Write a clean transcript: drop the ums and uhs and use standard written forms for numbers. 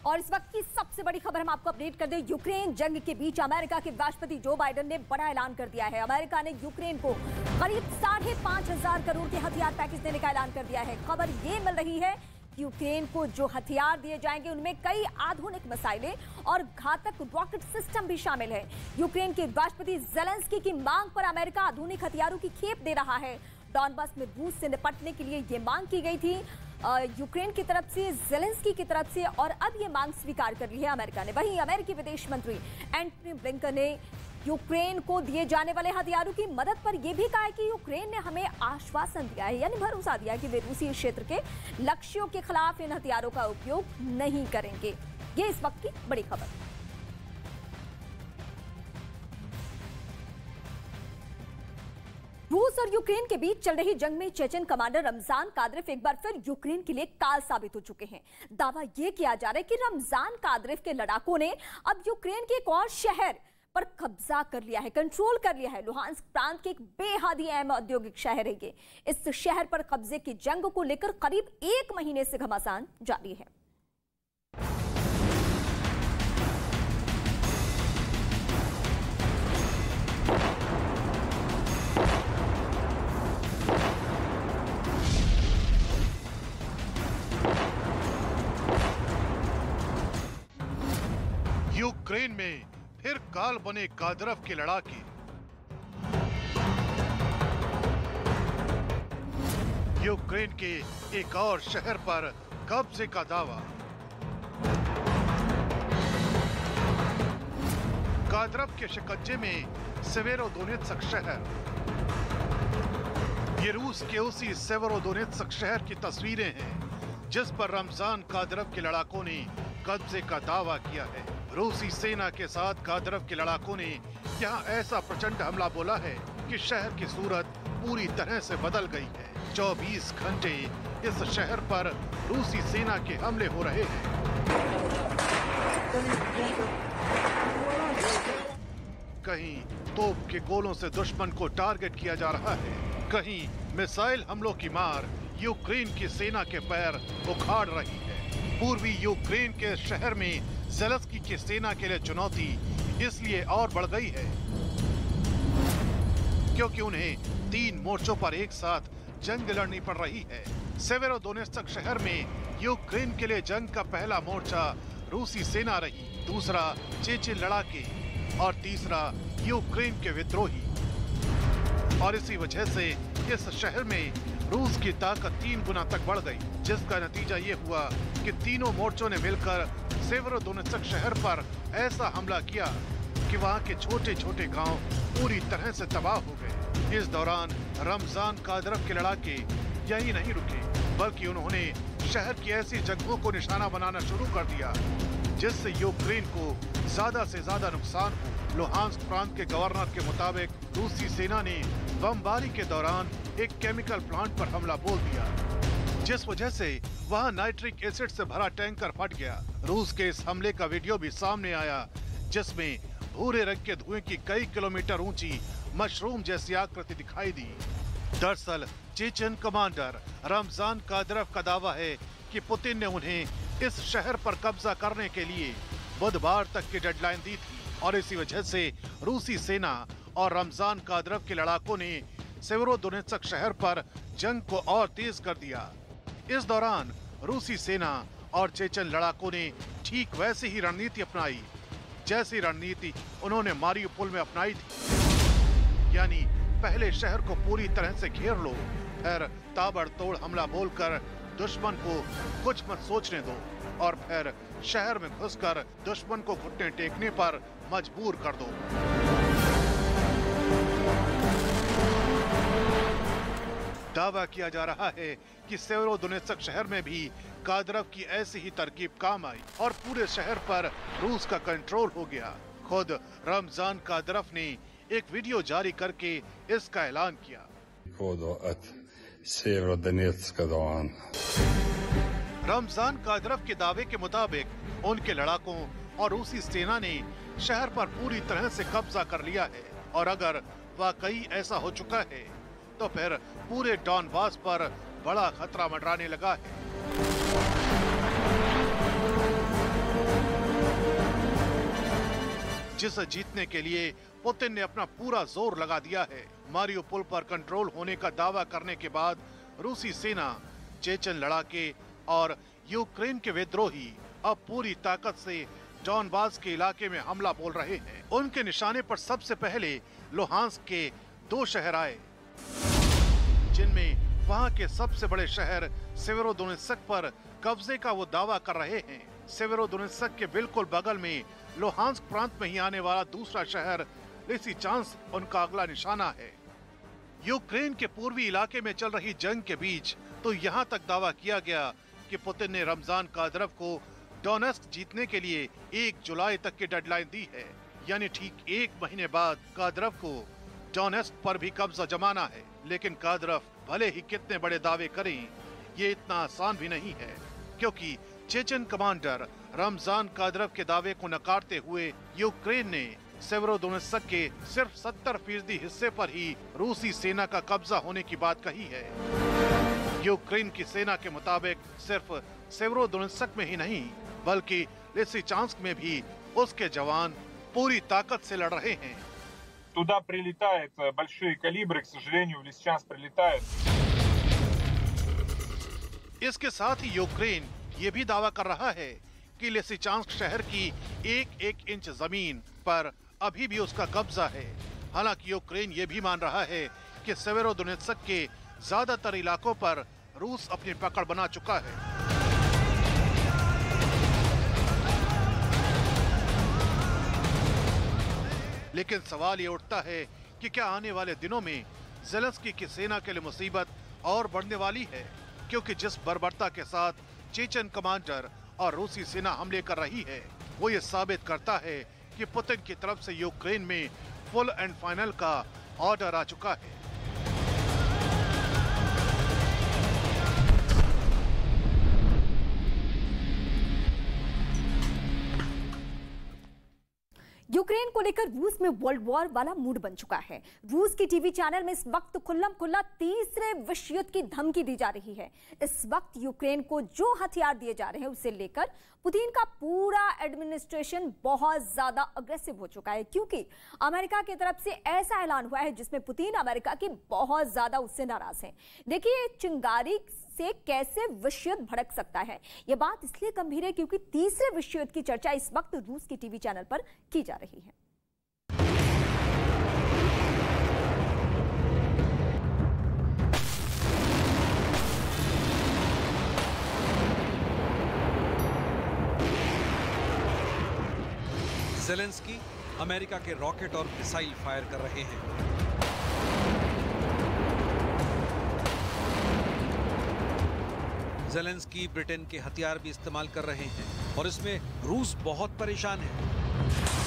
और इस वक्त की सबसे बड़ी खबर हम आपको अपडेट कर दें। यूक्रेन जंग के बीच अमेरिका के राष्ट्रपति जो बाइडेन ने बड़ा ऐलान कर दिया है। अमेरिका ने यूक्रेन को करीब 5,500 करोड़ के हथियार पैकेज देने का ऐलान कर दिया है। खबर ये मिल रही है कि यूक्रेन को जो हथियार दिए जाएंगे उनमें कई आधुनिक मिसाइलें और घातक रॉकेट सिस्टम भी शामिल है। यूक्रेन के राष्ट्रपति ज़ेलेंस्की की मांग पर अमेरिका आधुनिक हथियारों की खेप दे रहा है। डॉनबास में रूस से निपटने के लिए ये मांग की गई थी यूक्रेन की तरफ से, ज़ेलेंस्की की तरफ से, और अब ये मांग स्वीकार कर ली है अमेरिका ने। वहीं अमेरिकी विदेश मंत्री एंटनी ब्लिंकन ने यूक्रेन को दिए जाने वाले हथियारों की मदद पर यह भी कहा है कि यूक्रेन ने हमें आश्वासन दिया है, यानी भरोसा दिया है कि वे रूसी क्षेत्र के लक्ष्यों के खिलाफ इन हथियारों का उपयोग नहीं करेंगे। ये इस वक्त की बड़ी खबर। रूस और यूक्रेन के बीच चल रही जंग में चेचन कमांडर रमजान कादिरोव एक बार फिर यूक्रेन के लिए काल साबित हो चुके हैं। दावा यह किया जा रहा है कि रमजान कादिरोव के लड़ाकों ने अब यूक्रेन के एक और शहर पर कब्जा कर लिया है, कंट्रोल कर लिया है। लुहांस्क प्रांत के एक बेहद ही अहम औद्योगिक शहर है ये। इस शहर पर कब्जे की जंग को लेकर करीब 1 महीने से घमासान जारी है। यूक्रेन में फिर काल बने कादिरोव के लड़ाके। यूक्रेन के एक और शहर पर कब्जे का दावा। कादिरोव के शिकंजे में सेवेरोदोनेत्स्क शहर। ये रूस के उसी सेवेरोदोनेत्स्क शहर की तस्वीरें हैं जिस पर रमजान कादिरोव के लड़ाकों ने कब्जे का दावा किया है। रूसी सेना के साथ कादिरोव के लड़ाकों ने यहाँ ऐसा प्रचंड हमला बोला है कि शहर की सूरत पूरी तरह से बदल गई है। 24 घंटे इस शहर पर रूसी सेना के हमले हो रहे हैं। कहीं तोप के गोलों से दुश्मन को टारगेट किया जा रहा है, कहीं मिसाइल हमलों की मार यूक्रेन की सेना के पैर उखाड़ रही है। पूर्वी यूक्रेन के शहर में ज़ेलेंस्की की सेना के लिए चुनौती इसलिए और बढ़ गई है क्योंकि उन्हें 3 मोर्चों पर एक साथ जंग लड़नी पड़ रही है। सेवेरोदोनेत्स्क शहर में यूक्रेन के लिए जंग का पहला मोर्चा रूसी सेना रही, दूसरा चेचेन लड़ाके और तीसरा यूक्रेन के विद्रोही। और इसी वजह से इस शहर में रूस की ताकत 3 गुना तक बढ़ गई, जिसका नतीजा ये हुआ कि तीनों मोर्चों ने मिलकर सेवेरोदोनेत्स्क शहर पर ऐसा हमला किया कि वहां के छोटे छोटे गांव पूरी तरह से तबाह हो गए। इस दौरान रमजान कादिरोव के लड़ाके यही नहीं रुके, बल्कि उन्होंने शहर की ऐसी जगहों को निशाना बनाना शुरू कर दिया जिससे यूक्रेन को ज्यादा से ज्यादा नुकसान हो। लुहांस्क प्रांत के गवर्नर के मुताबिक रूसी सेना ने बमबारी के दौरान एक केमिकल प्लांट पर हमला बोल दिया, जिस वजह से वहां नाइट्रिक एसिड से भरा टैंकर फट गया। रूस के इस हमले का वीडियो भी सामने आया जिसमें भूरे रंग के धुएं की कई किलोमीटर ऊंची मशरूम जैसी आकृति दिखाई दी। दरअसल चेचन कमांडर रमजान कादिरोव का दावा है कि पुतिन ने उन्हें इस शहर पर कब्जा करने के लिए बुधवार तक की डेडलाइन दी थी और इसी वजह से रूसी सेना और रमजान कादिरोव के लड़ाकों ने सेवेरोदोनेत्स्क शहर पर जंग को और तेज कर दिया। इस दौरान रूसी सेना और चेचन लड़ाकों ने ठीक वैसी ही रणनीति अपनाई जैसी रणनीति उन्होंने मारियुपोल में अपनाई थी, यानी पहले शहर को पूरी तरह से घेर लो, फिर ताबड़तोड़ हमला बोलकर दुश्मन को कुछ मत सोचने दो और फिर शहर में घुसकर दुश्मन को घुटने टेकने पर मजबूर कर दो। दावा किया जा रहा है कि सेवेरोदोनेत्स्क शहर में भी कादिरोव की ऐसी ही तरकीब काम आई और पूरे शहर पर रूस का कंट्रोल हो गया। खुद रमजान कादिरोव ने एक वीडियो जारी करके इसका ऐलान किया। रमजान कादिरोव के दावे के मुताबिक उनके लड़ाकों और रूसी सेना ने शहर पर पूरी तरह से कब्जा कर लिया है और अगर वाकई ऐसा हो चुका है तो फिर पूरे डॉनबास पर बड़ा खतरा मंडराने लगा है। जिसे जीतने के लिए पुतिन ने अपना पूरा जोर लगा दिया है। मारिउपोल पर कंट्रोल होने का दावा करने के बाद रूसी सेना चेचन लड़ाके और यूक्रेन के विद्रोही अब पूरी ताकत से डॉनबास के इलाके में हमला बोल रहे हैं। उनके निशाने पर सबसे पहले लुहांस्क के 2 शहर आए, जिनमें वहां के सबसे बड़े शहर सेवेरोदोनेत्स्क पर कब्जे का वो दावा कर रहे हैं। सेवेरोदोनेत्स्क के बिल्कुल बगल में लुहांस्क प्रांत में ही आने वाला दूसरा शहर लिसिचांस्क उनका अगला निशाना है। यूक्रेन के पूर्वी इलाके में चल रही जंग के बीच तो यहाँ तक दावा किया गया कि पुतिन ने रमजान कादिरोव को डोनेट्स्क जीतने के लिए 1 जुलाई तक की डेडलाइन दी है, यानी ठीक 1 महीने बाद कादिरोव को डोनेट्स्क पर भी कब्जा जमाना है। लेकिन कादिरोव भले ही कितने बड़े दावे करें, ये इतना आसान भी नहीं है, क्योंकि चेचन कमांडर रमजान कादिरोव के दावे को नकारते हुए यूक्रेन ने सेवेरोदोनेत्स्क के सिर्फ 70% हिस्से पर ही रूसी सेना का कब्जा होने की बात कही है। यूक्रेन की सेना के मुताबिक सिर्फ सेवेरोदोनेत्स्क में ही नहीं, बल्कि लिसिचांस्क में भी उसके जवान पूरी ताकत से लड़ रहे हैं। Туда прилетают большие калибры, к сожалению, в Лисичанск прилетает. इसके साथ ही यूक्रेन ये भी दावा कर रहा है कि लिसिचांस्क शहर की एक इंच जमीन पर अभी भी उसका कब्जा है। हालांकि यूक्रेन ये भी मान रहा है कि सेवेरोदोनेत्स्क के ज्यादातर इलाकों पर रूस अपनी पकड़ बना चुका है। लेकिन सवाल ये उठता है कि क्या आने वाले दिनों में ज़ेलेंस्की की सेना के लिए मुसीबत और बढ़ने वाली है, क्योंकि जिस बर्बरता के साथ चेचन कमांडर और रूसी सेना हमले कर रही है, वो ये साबित करता है कि पुतिन की तरफ से यूक्रेन में फुल एंड फाइनल का ऑर्डर आ चुका है। यूक्रेन को लेकर रूस में वर्ल्ड वॉर वाला मूड बन चुका है। रूस की टीवी चैनल में इस वक्त खुल्लम खुल्ला तीसरे विश्व युद्ध की धमकी दी जा रही है। इस वक्त यूक्रेन को जो हथियार दिए जा रहे हैं उसे लेकर पुतिन का पूरा एडमिनिस्ट्रेशन बहुत ज्यादा अग्रेसिव हो चुका है, क्योंकि अमेरिका की तरफ से ऐसा ऐलान हुआ है जिसमें पुतिन अमेरिका की बहुत ज्यादा उससे नाराज हैं। देखिए, चिंगारी से कैसे विश्व युद्ध भड़क सकता है, यह बात इसलिए गंभीर है क्योंकि तीसरे विश्व युद्ध की चर्चा इस वक्त रूस की टीवी चैनल पर की जा रही है। ज़ेलेंस्की अमेरिका के रॉकेट और मिसाइल फायर कर रहे हैं। ज़ेलेंस्की ब्रिटेन के हथियार भी इस्तेमाल कर रहे हैं और इसमें रूस बहुत परेशान है।